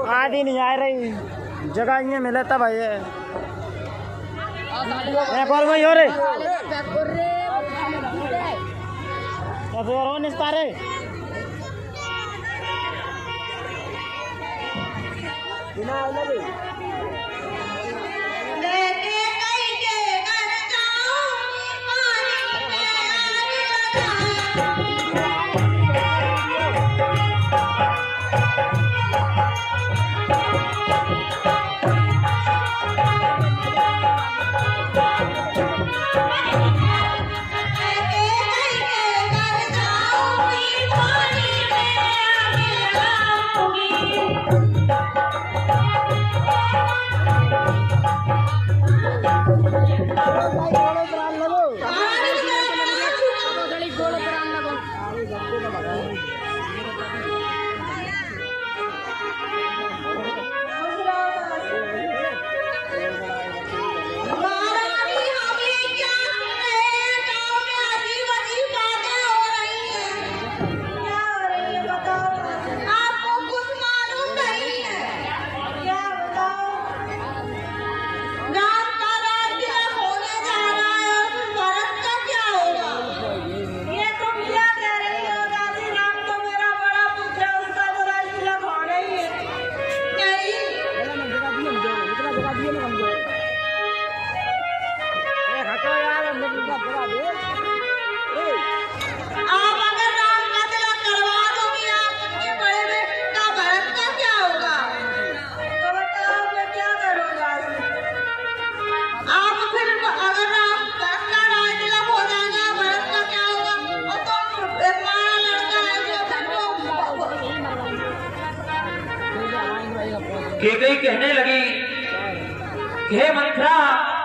आदि नहीं आ रही जगह ये मिले तब भाई एक और वही हो रहे निस्तारे केकई कहने लगी हे मंथरा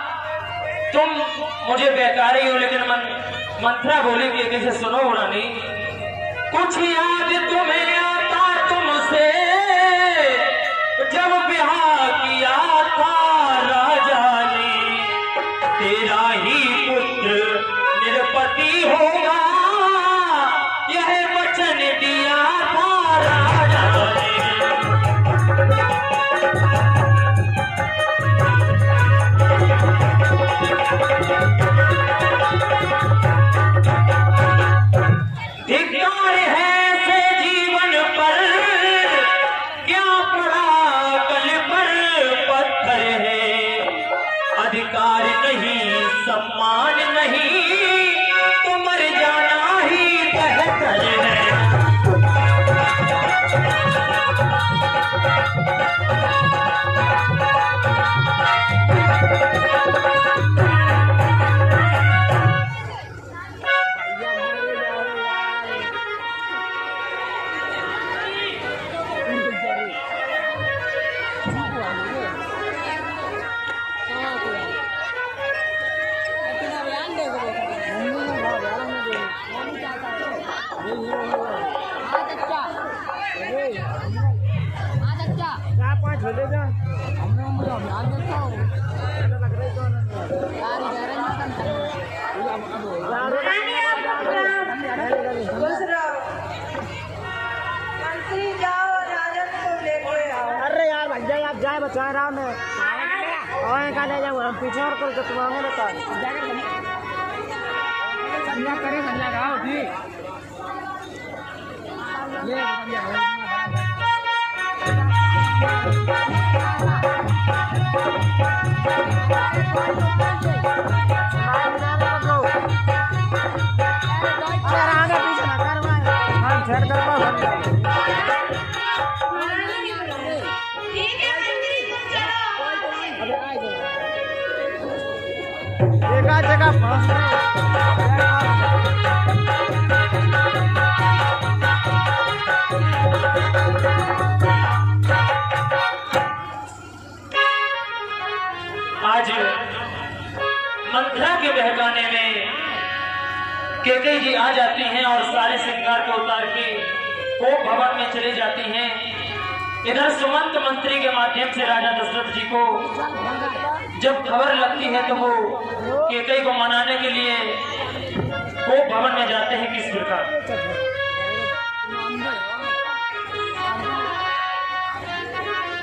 तुम मुझे बेकारी हो, लेकिन मंथरा बोली केकई से सुनो रानी कुछ याद तुम्हें आता तुमसे जब ब्याह किया था राजा ने, तेरा ही पुत्र निरपति होगा यह वचन दिया था राजा ने। धिक्कार है से जीवन पर क्या पड़ा कल पर पत्थर है, अधिकार नहीं सम्मान नहीं तो मर जाना ही बेहतर है। अरे यार भैया आप जाए बचा रहा मैं और का ले जाऊंगा हम पीछे और कर तुम्हारे लेता संज्ञा करे संज्ञा गाओ जी ये जगह आज मंथरा के बहकाने में केकई जी आ जाती हैं और सारे श्रृंगार को उतार के कोप भवन में चले जाती हैं। इधर सुमंत मंत्री के माध्यम से राजा दशरथ जी को जब खबर लगती है तो वो केकई को मनाने के लिए कोप भवन में जाते हैं। किस प्रकार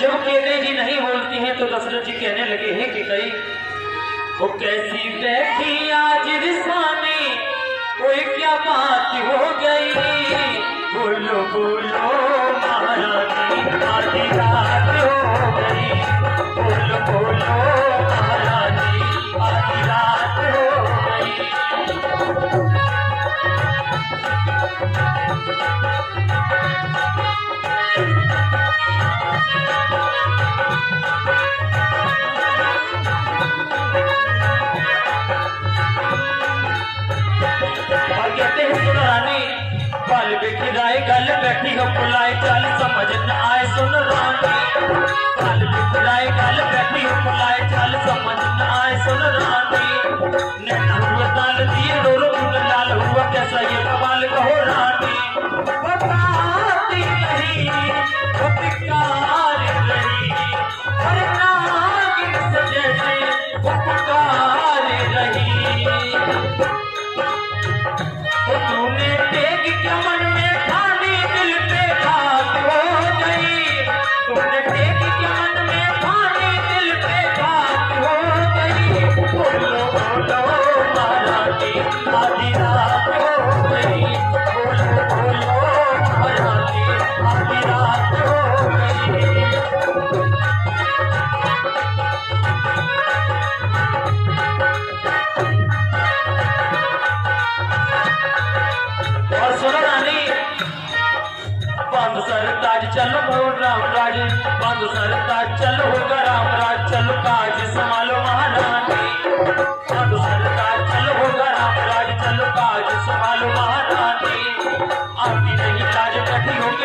जब कैकेयी जी नहीं बोलती हैं तो दशरथ जी कहने लगे हैं कि कई वो कैसी बैठी आज रिसाने, कोई क्या बात हो गई, बोलो बोलो महारानी आधी रात हो गई, बोलो बोलो महारानी आधी रात हो गई। बाल बैठी राय गल बैठी हो बुलाए चल समझ न आए सुन रानी, बाल बैठी राय गल बैठी हो बुलाए चल समझ न आए सुन रानी, नैना हुआ दाल दिए रो रो लाल हुआ कैसा ये सवाल कहो रानी, बताती नहीं वो पिकार रही, हर नागिन से जैसे वो पुकार रही, तूने टेक क्या मन में ठानी दिल पे घात हो गई, तूने टेक क्या मन में ठानी दिल पे घात हो गई, बोलो बोलो महारानी आधी रात हो गई, बोलो बोलो महारानी आधी रात हो गई। और सुनो रानी, बंद सरताज चलो मोर रामराज, बंद सरताज चलो होगा रामराज, चलो काज संभालो महारानी, बंद सरताज चलो होगा रामराज, चलो काज संभालो महारानी, आती नहीं लाज बैठी होगी